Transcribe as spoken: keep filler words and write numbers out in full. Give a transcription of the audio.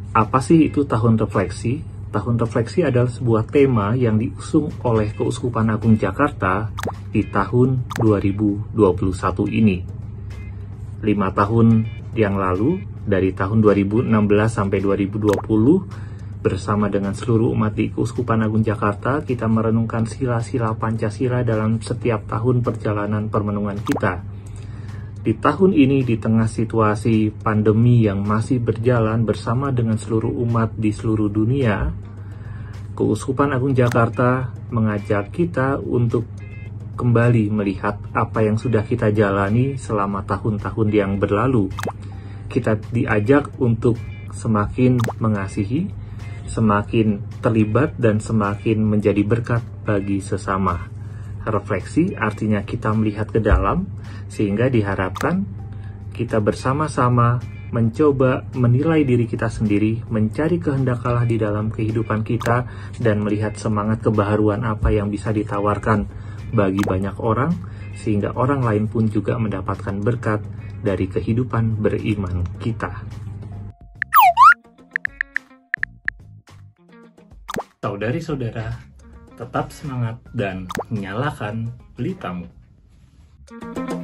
Apa sih itu tahun refleksi? Tahun refleksi adalah sebuah tema yang diusung oleh Keuskupan Agung Jakarta di tahun dua ribu dua puluh satu ini. Lima tahun yang lalu, dari tahun dua ribu enam belas sampai dua ribu dua puluh, bersama dengan seluruh umat di Keuskupan Agung Jakarta, kita merenungkan sila-sila Pancasila dalam setiap tahun perjalanan permenungan kita. Di tahun ini, di tengah situasi pandemi yang masih berjalan bersama dengan seluruh umat di seluruh dunia, Keuskupan Agung Jakarta mengajak kita untuk kembali melihat apa yang sudah kita jalani selama tahun-tahun yang berlalu. Kita diajak untuk semakin mengasihi, semakin terlibat, dan semakin menjadi berkat bagi sesama. Refleksi artinya kita melihat ke dalam, sehingga diharapkan kita bersama-sama mencoba menilai diri kita sendiri, mencari kehendak Allah di dalam kehidupan kita, dan melihat semangat kebaharuan apa yang bisa ditawarkan bagi banyak orang, sehingga orang lain pun juga mendapatkan berkat dari kehidupan beriman kita. Saudari-saudara, tetap semangat dan nyalakan pelitamu.